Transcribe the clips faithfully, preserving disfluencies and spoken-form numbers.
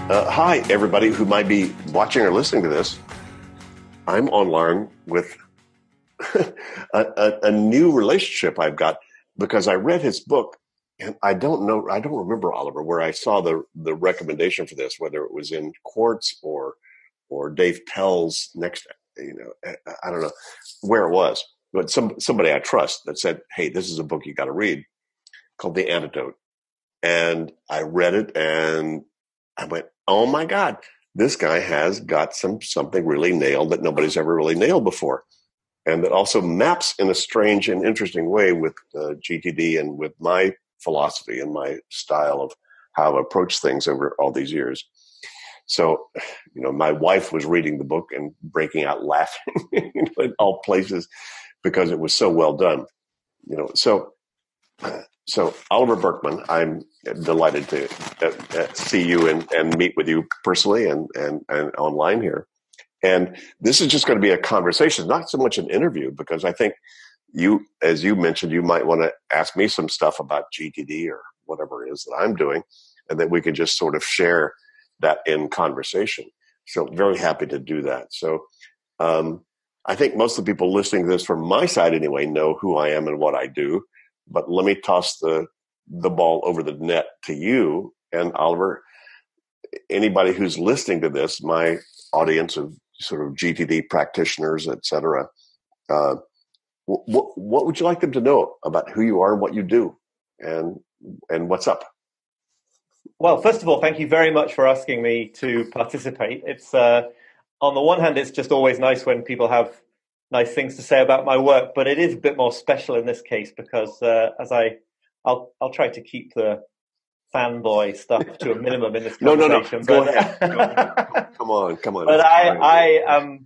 Uh, hi, everybody who might be watching or listening to this. I'm online with a, a, a new relationship I've got because I read his book, and I don't know, I don't remember, Oliver, where I saw the the recommendation for this, whether it was in Quartz or or Dave Pell's next, you know, I, I don't know where it was, but some somebody I trust that said, hey, this is a book you got to read called The Antidote. And I read it and I went, oh my God, this guy has got some something really nailed that nobody's ever really nailed before. And that also maps in a strange and interesting way with uh, G T D and with my philosophy and my style of how I've approached things over all these years. So, you know, my wife was reading the book and breaking out laughing you know, in all places because it was so well done. You know, so so Oliver Burkeman, I'm delighted to uh, uh, see you and, and meet with you personally and, and, and online here. And this is just going to be a conversation, not so much an interview, because I think you, as you mentioned, you might want to ask me some stuff about G T D or whatever it is that I'm doing, and that we can just sort of share that in conversation. So very happy to do that. So um, I think most of the people listening to this from my side anyway know who I am and what I do. But let me toss the the ball over the net to you. And Oliver, anybody who's listening to this, my audience of sort of G T D practitioners, et cetera, uh, what, what would you like them to know about who you are and what you do and and what's up? Well, first of all, thank you very much for asking me to participate. It's uh, on the one hand, it's just always nice when people have nice things to say about my work, but it is a bit more special in this case because uh, as I, I'll I'll try to keep the fanboy stuff to a minimum in this conversation. no, no, no. Go but, ahead. Go ahead. Come on, come on. But I, I um,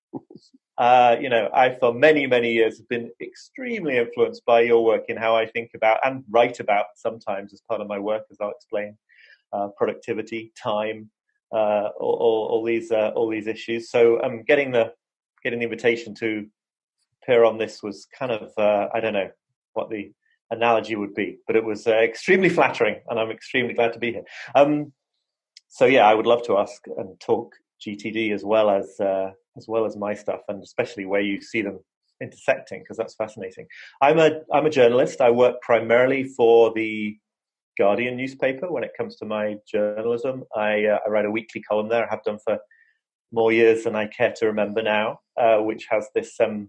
uh, you know, I for many many years have been extremely influenced by your work in how I think about and write about sometimes as part of my work, as I'll explain, uh, productivity, time, uh, all, all, all these uh, all these issues. So I'm um, getting the getting the invitation to appear on this was kind of uh, I don't know what the analogy would be, but it was uh, extremely flattering, and I'm extremely glad to be here. Um, so yeah, I would love to ask and talk G T D as well as uh, as well as my stuff, and especially where you see them intersecting, because that's fascinating. I'm a I'm a journalist. I work primarily for the Guardian newspaper when it comes to my journalism. I, uh, I write a weekly column there. I have done for more years than I care to remember now, uh, which has this um,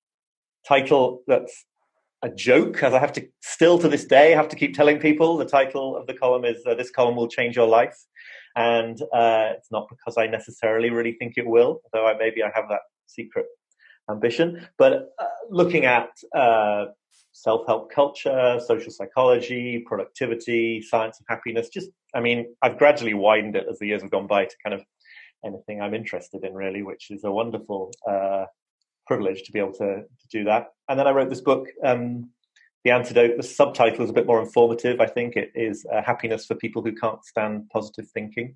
title that's a joke, as I have to still to this day have to keep telling people. The title of the column is uh, "This Column Will Change Your Life," and uh, it's not because I necessarily really think it will, though I, maybe I have that secret ambition. But uh, looking at uh, self-help culture, social psychology, productivity, science of happiness, just I mean, I've gradually widened it as the years have gone by to kind of anything I'm interested in, really, which is a wonderful uh, privilege to be able to, to do that. And then I wrote this book, um, The Antidote. The subtitle is a bit more informative. I think it is uh, Happiness for People Who Can't Stand Positive Thinking.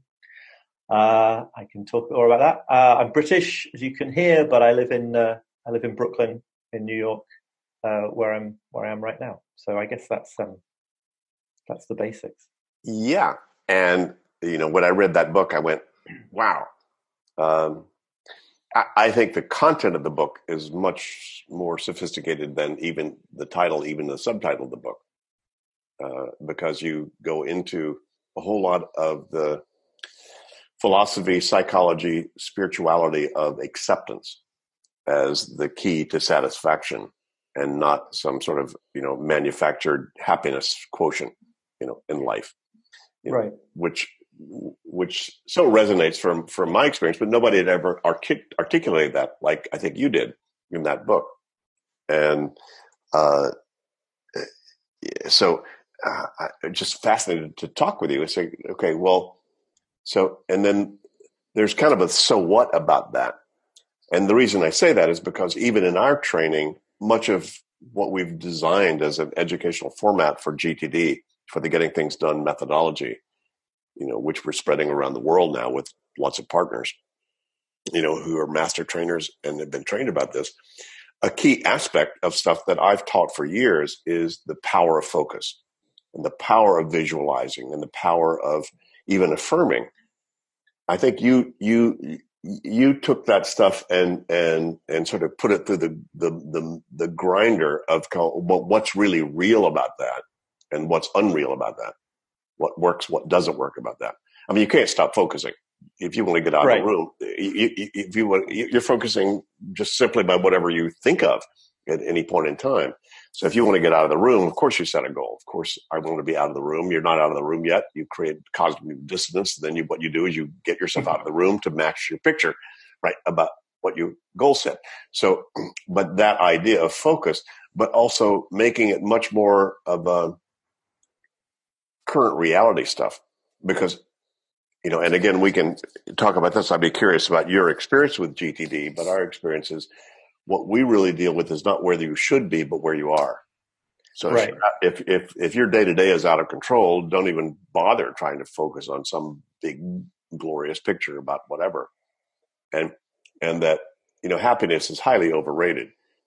Uh, I can talk more about that. Uh, I'm British, as you can hear, but I live in uh, I live in Brooklyn, in New York, uh, where I'm where I am right now. So I guess that's um, that's the basics. Yeah, and you know, when I read that book, I went, wow. Um, I, I think the content of the book is much more sophisticated than even the title, even the subtitle of the book, uh, because you go into a whole lot of the philosophy, psychology, spirituality of acceptance as the key to satisfaction, and not some sort of, you know, manufactured happiness quotient, you know, in life, you know, right? Which which so resonates from from my experience, but nobody had ever artic- articulated that like I think you did in that book, and uh, so uh, I'm just fascinated to talk with you and say, okay, well, so and then there's kind of a so what about that, and the reason I say that is because even in our training, much of what we've designed as an educational format for G T D, for the Getting Things Done methodology, you know, which we're spreading around the world now with lots of partners, you know, who are master trainers and have been trained about this. A key aspect of stuff that I've taught for years is the power of focus and the power of visualizing and the power of even affirming I think you you you took that stuff and and and sort of put it through the the the, the grinder of what's really real about that and what's unreal about that. What works, what doesn't work about that. I mean, you can't stop focusing. If you want to get out Right. of the room, if you want, you're focusing just simply by whatever you think of at any point in time. So if you want to get out of the room, of course you set a goal. Of course, I want to be out of the room. You're not out of the room yet. You create cognitive dissonance. Then you, what you do is you get yourself out of the room to match your picture, right, about what you goal set. So, but that idea of focus, but also making it much more of a current reality stuff, because, you know, and again, we can talk about this. I'd be curious about your experience with G T D, but our experience is what we really deal with is not where you should be, but where you are. So right. if, if, if your day to day is out of control, don't even bother trying to focus on some big, glorious picture about whatever. And, and that, you know, happiness is highly overrated.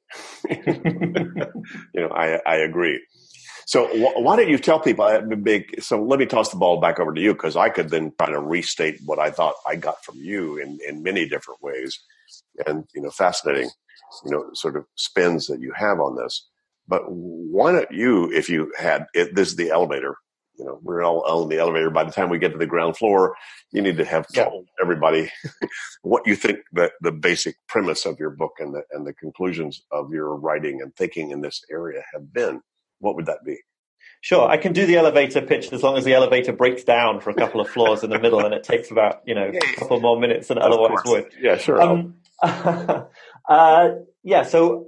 You know, I, I agree. So wh- why don't you tell people, big, so let me toss the ball back over to you, because I could then try to restate what I thought I got from you in, in many different ways, and, you know, fascinating, you know, sort of spins that you have on this. But why don't you, if you had, it, this is the elevator, you know, we're all on the elevator. By the time we get to the ground floor, you need to have Yeah. told everybody what you think that the basic premise of your book and the, and the conclusions of your writing and thinking in this area have been. What would that be? Sure, I can do the elevator pitch as long as the elevator breaks down for a couple of floors in the middle, and it takes about, you know, a couple more minutes than it otherwise would. Yeah, sure. Um, uh, yeah, so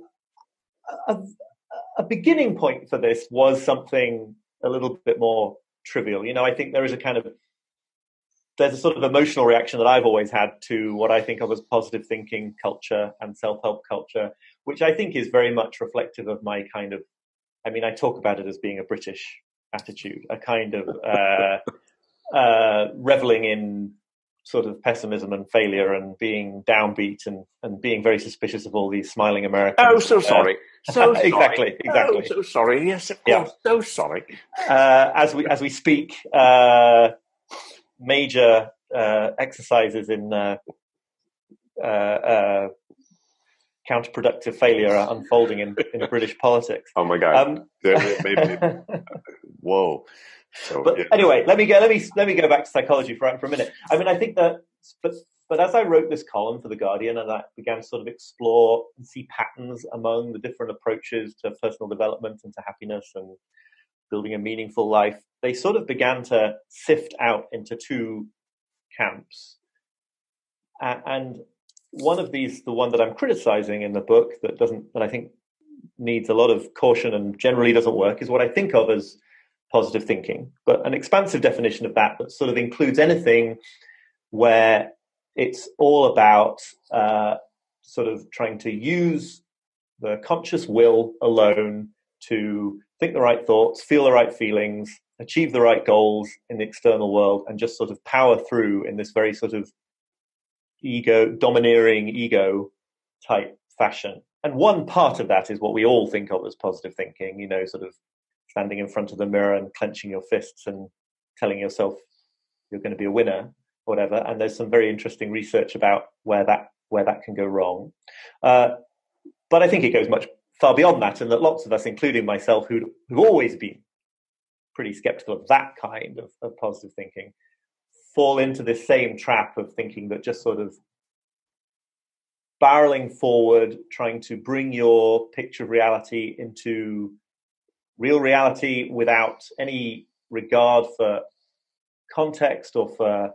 a, a beginning point for this was something a little bit more trivial. You know, I think there is a kind of, there's a sort of emotional reaction that I've always had to what I think of as positive thinking culture and self-help culture, which I think is very much reflective of my kind of, I mean, I talk about it as being a British attitude, a kind of uh, uh, reveling in sort of pessimism and failure and being downbeat and, and being very suspicious of all these smiling Americans. Oh, so sorry. Uh, so sorry. exactly, exactly. Oh, so sorry. Yes, of course. Yeah. So sorry. Uh, as we as we speak, uh, major uh, exercises in uh, uh, uh, counterproductive failure are unfolding in, in British politics. Oh my God! Um, Maybe, whoa! So, but yeah. anyway, let me go. Let me let me go back to psychology for for a minute. I mean, I think that, but but as I wrote this column for the Guardian, and I began to sort of explore and see patterns among the different approaches to personal development and to happiness and building a meaningful life, they sort of began to sift out into two camps, uh, and. One of these, the one that I'm criticizing in the book that doesn't, that I think needs a lot of caution and generally doesn't work, is what I think of as positive thinking, but an expansive definition of that that sort of includes anything where it's all about uh, sort of trying to use the conscious will alone to think the right thoughts, feel the right feelings, achieve the right goals in the external world, and just sort of power through in this very sort of ego, domineering ego type fashion. And one part of that is what we all think of as positive thinking, you know, sort of standing in front of the mirror and clenching your fists and telling yourself you're going to be a winner, whatever. And there's some very interesting research about where that where that can go wrong. Uh, but I think it goes much far beyond that, and that lots of us, including myself, who who've always been pretty skeptical of that kind of, of positive thinking, fall into this same trap of thinking that just sort of barreling forward, trying to bring your picture of reality into real reality without any regard for context or for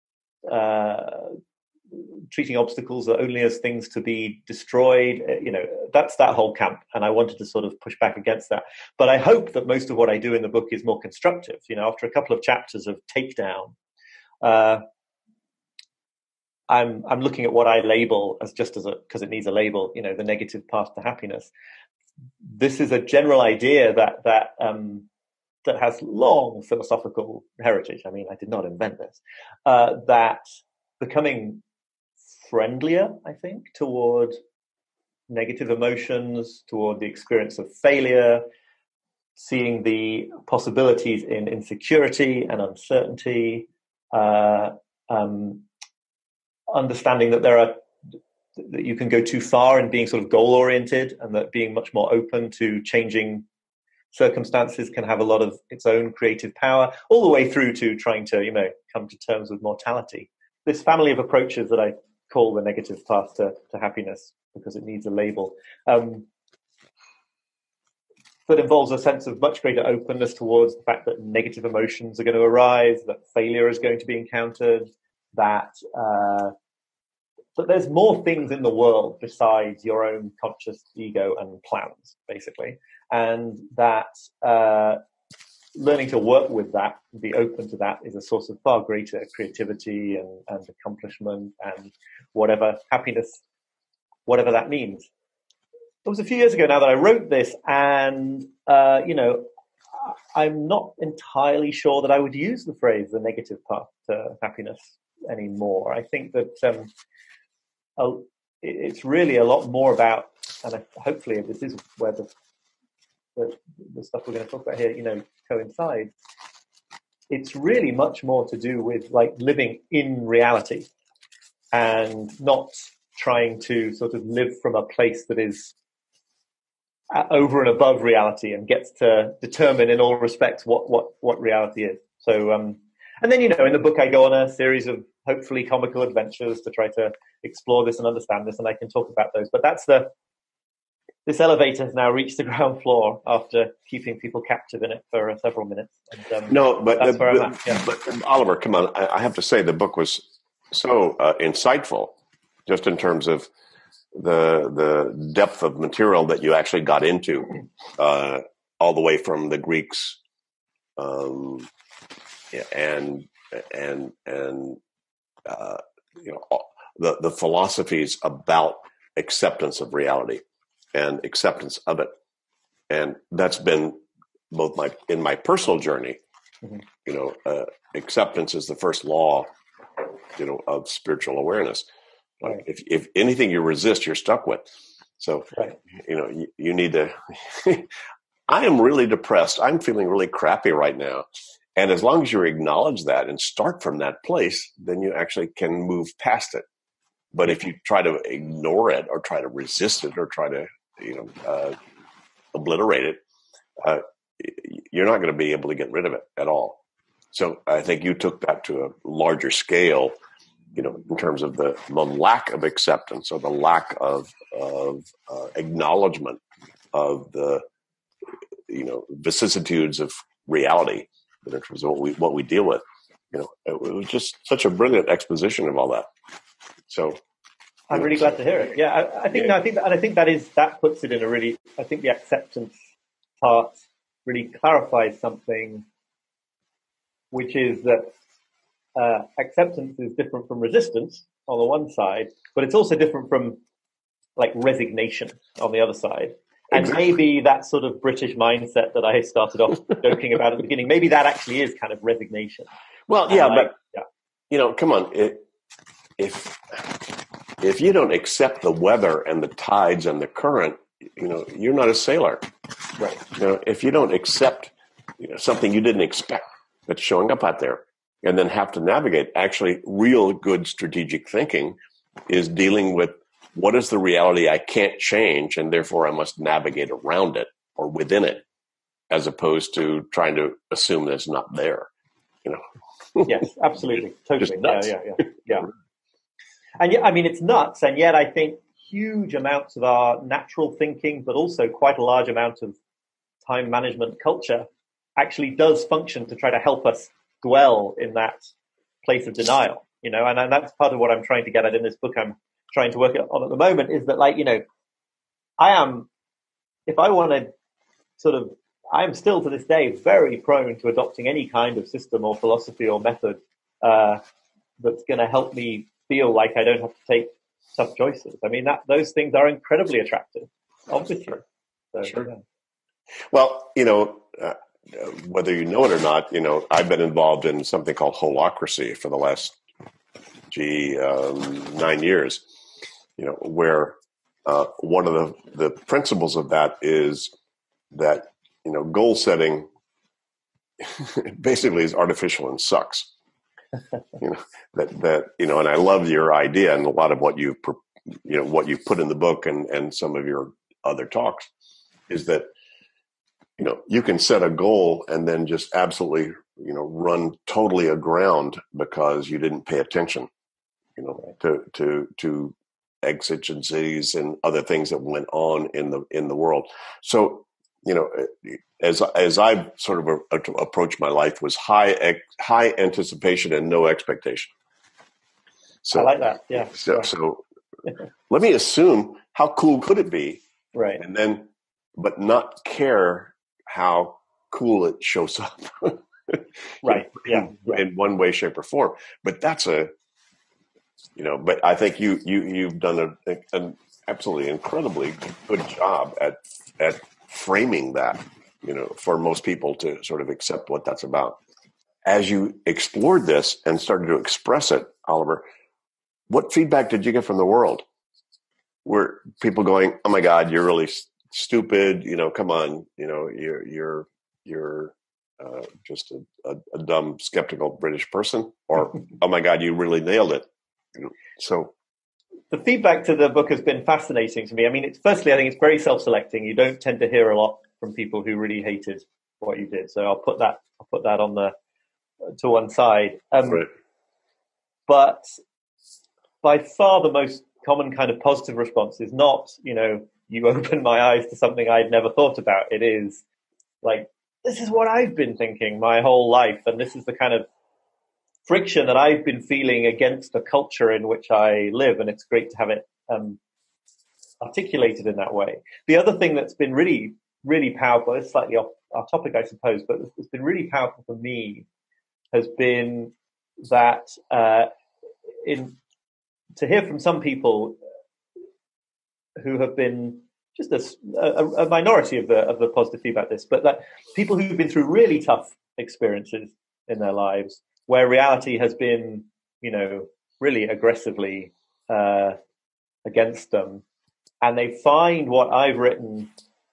uh, treating obstacles only as things to be destroyed. You know, that's that whole camp. And I wanted to sort of push back against that. But I hope that most of what I do in the book is more constructive. You know, after a couple of chapters of takedown, Uh, I'm I'm looking at what I label as just as a because it needs a label, you know, the negative path to happiness. This is a general idea that that um, that has long philosophical heritage. I mean, I did not invent this. Uh, that becoming friendlier, I think, toward negative emotions, toward the experience of failure, seeing the possibilities in insecurity and uncertainty. Uh, um, understanding that there are that you can go too far in being sort of goal oriented, and that being much more open to changing circumstances can have a lot of its own creative power, all the way through to trying to, you know, come to terms with mortality. This family of approaches that I call the negative path to, to happiness, because it needs a label, um, that involves a sense of much greater openness towards the fact that negative emotions are going to arise, that failure is going to be encountered, that uh, that there's more things in the world besides your own conscious ego and plans, basically, and that uh, learning to work with that, be open to that, is a source of far greater creativity and, and accomplishment and whatever happiness, whatever that means. It was a few years ago now that I wrote this, and, uh, you know, I'm not entirely sure that I would use the phrase the negative path to happiness anymore. I think that um, uh, it's really a lot more about, and hopefully this is where the, the, the stuff we're going to talk about here, you know, coincides. It's really much more to do with like living in reality and not trying to sort of live from a place that is over and above reality and gets to determine in all respects what, what, what reality is. So, um, and then, you know, in the book, I go on a series of hopefully comical adventures to try to explore this and understand this, and I can talk about those. But that's the, this elevator has now reached the ground floor after keeping people captive in it for uh, several minutes. And, um, no, but, that's where but, I'm at. Yeah. but Oliver, come on. I, I have to say the book was so uh, insightful, just in terms of the the depth of material that you actually got into, uh, all the way from the Greeks, um, and and and uh, you know the the philosophies about acceptance of reality and acceptance of it, and that's been both my in my personal journey. Mm-hmm. You know, uh, acceptance is the first law, you know, of spiritual awareness. Like right. if, if anything you resist, you're stuck with. So, right. you know, you, you need to, I am really depressed. I'm feeling really crappy right now. And as long as you acknowledge that and start from that place, then you actually can move past it. But if you try to ignore it or try to resist it or try to, you know, uh, obliterate it, uh, you're not going to be able to get rid of it at all. So I think you took that to a larger scale, you know, in terms of the, the lack of acceptance or the lack of, of uh, acknowledgement of the, you know, vicissitudes of reality, in terms of what we, what we deal with. You know, it, it was just such a brilliant exposition of all that. So I'm know, really glad to hear it. Yeah, I, I think, yeah. No, I think, that, and I think that is, that puts it in a really, I think the acceptance part really clarifies something, which is that Uh, acceptance is different from resistance on the one side, but it's also different from like resignation on the other side. And exactly. Maybe that sort of British mindset that I started off joking about at the beginning, maybe that actually is kind of resignation. Well, yeah, and but I, yeah. you know, come on, it, if if you don't accept the weather and the tides and the current, you know, you're not a sailor. Right. You know, if you don't accept, you know, something you didn't expect that's showing up out there, and then have to navigate, actually real good strategic thinking is dealing with what is the reality I can't change, and therefore I must navigate around it or within it, as opposed to trying to assume that it's not there. You know? Yes, absolutely. Totally. Yeah, yeah, yeah, yeah. And yeah, I mean, it's nuts. And yet I think huge amounts of our natural thinking, but also quite a large amount of time management culture actually does function to try to help us dwell in that place of denial, you know, and, and that's part of what I'm trying to get at in this book I'm trying to work on at the moment, is that, like, you know, I am, if I want to sort of, I'm still to this day very prone to adopting any kind of system or philosophy or method uh, that's going to help me feel like I don't have to take tough choices. I mean, that those things are incredibly attractive, obviously. Sure. So, sure. Yeah. Well, you know, uh, whether you know it or not, you know, I've been involved in something called holacracy for the last, gee, um, nine years, you know, where uh, one of the, the principles of that is that, you know, goal setting basically is artificial and sucks. you know, that, that, you know, and I love your idea and a lot of what you, you know, what you put in the book and, and some of your other talks is that, you know, you can set a goal and then just absolutely, you know, run totally aground because you didn't pay attention, you know, to, to, to exigencies and other things that went on in the, in the world. So, you know, as, as I've sort of a, a, approached my life was high, high anticipation and no expectation. So, I like that. Yeah. So, yeah. so let me assume how cool could it be? Right. And then, but not care how cool it shows up. Right. Yeah. in, yeah. in one way, shape, or form. But that's a, you know, but I think you, you, you've done a, an absolutely incredibly good job at, at framing that, you know, for most people to sort of accept what that's about. As you explored this and started to express it, Oliver, what feedback did you get from the world? Were people going, "Oh my God, you're really st- stupid. You know, come on. You know, you're you're you're uh, just a, a, a dumb, skeptical British person," or "Oh my God, you really nailed it." You know, so the feedback to the book has been fascinating to me. I mean, it's firstly, I think it's very self-selecting. You don't tend to hear a lot from people who really hated what you did. So I'll put that I'll put that on the to one side. Um, right. But by far the most common kind of positive response is not, you know, you opened my eyes to something I'd never thought about. It is like, this is what I've been thinking my whole life. And this is the kind of friction that I've been feeling against the culture in which I live. And it's great to have it um, articulated in that way. The other thing that's been really, really powerful, it's slightly off our topic, I suppose, but it's been really powerful for me has been that uh, in to hear from some people who have been just a, a, a minority of the of the positive feedback this, but that people who've been through really tough experiences in their lives where reality has been, you know, really aggressively uh, against them, and they find what I've written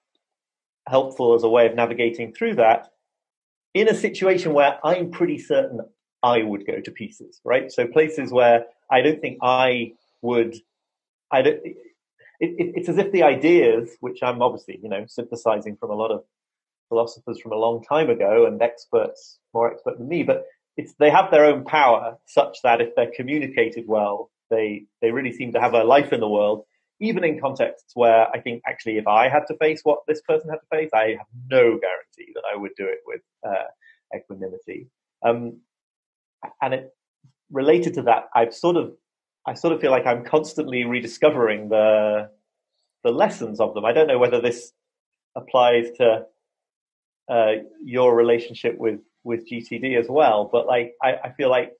helpful as a way of navigating through that in a situation where I'm pretty certain I would go to pieces, right? So places where I don't think I would, I don't, it, it, it's as if the ideas, which I'm obviously, you know, synthesizing from a lot of philosophers from a long time ago and experts, more expert than me, but it's, they have their own power such that if they're communicated well, they, they really seem to have a life in the world, even in contexts where I think actually if I had to face what this person had to face, I have no guarantee that I would do it with uh, equanimity. Um, and it related to that, I've sort of, I sort of feel like I'm constantly rediscovering the the lessons of them. I don't know whether this applies to uh, your relationship with, with G T D as well, but like I, I feel like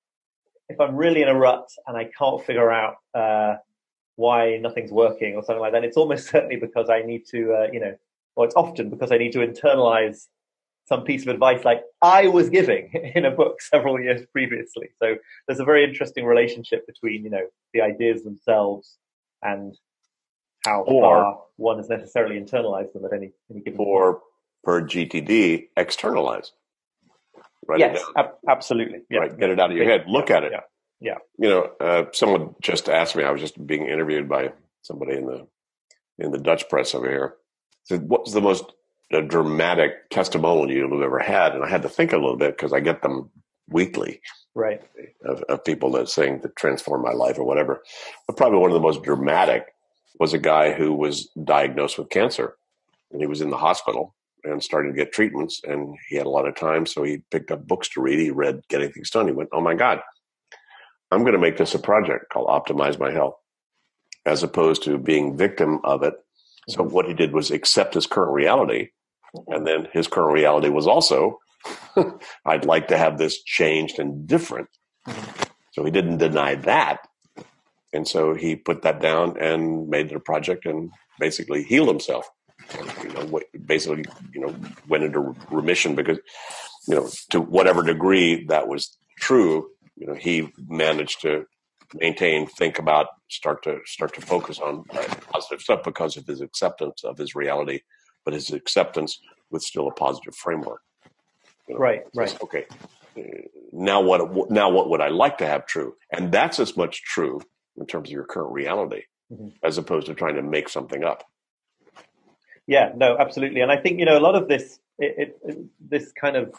if I'm really in a rut and I can't figure out uh, why nothing's working or something like that, it's almost certainly because I need to, uh, you know, or it's often because I need to internalize some piece of advice like I was giving in a book several years previously. So there's a very interesting relationship between, you know, the ideas themselves and how or, far one has necessarily internalized them at any, any given or point. Per G T D, externalize. Write yes, it down. Ab- absolutely. Yeah. Right, get it out of your head. Look yeah, at it. Yeah. Yeah. You know, uh, someone just asked me. I was just being interviewed by somebody in the in the Dutch press over here. Said, "What was the most uh, dramatic testimonial you've ever had?" And I had to think a little bit because I get them weekly, right, of, of people that saying that transformed my life or whatever. But probably one of the most dramatic was a guy who was diagnosed with cancer, and he was in the hospital and started to get treatments, and he had a lot of time, so he picked up books to read. He read Getting Things Done. He went, "Oh my God, I'm going to make this a project called Optimize My Health," as opposed to being victim of it. So what he did was accept his current reality. And then his current reality was also, I'd like to have this changed and different. So he didn't deny that. And so he put that down and made it a project and basically healed himself. You know, basically, you know, went into remission because, you know, to whatever degree that was true, you know, he managed to maintain, think about, start to start to focus on uh, positive stuff because of his acceptance of his reality, but his acceptance with still a positive framework. You know, right, right. Okay, now what now what would I like to have true? And that's as much true in terms of your current reality, mm-hmm. as opposed to trying to make something up. Yeah, no, absolutely. And I think, you know, a lot of this, it, it, it, this kind of,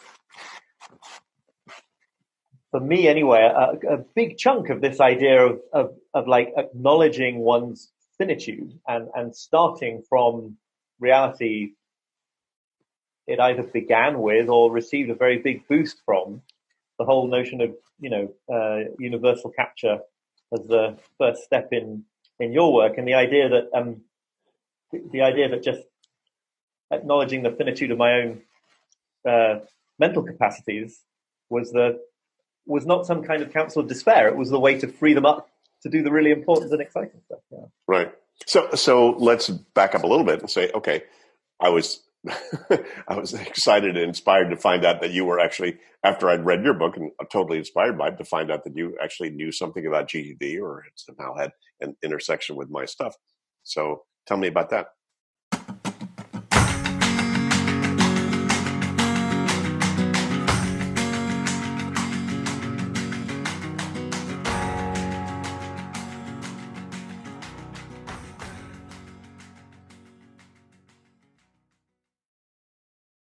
for me anyway, a, a big chunk of this idea of, of, of like acknowledging one's finitude and, and starting from reality it either began with or received a very big boost from, the whole notion of, you know, uh, universal capture as the first step in, in your work, and the idea that, um, the, the idea that just acknowledging the finitude of my own uh, mental capacities was the was not some kind of counsel of despair. It was the way to free them up to do the really important and exciting stuff. Yeah. Right. So so let's back up a little bit and say, okay, I was I was excited and inspired to find out that you were actually, after I'd read your book and totally inspired by it, to find out that you actually knew something about G T D or somehow had an intersection with my stuff. So tell me about that.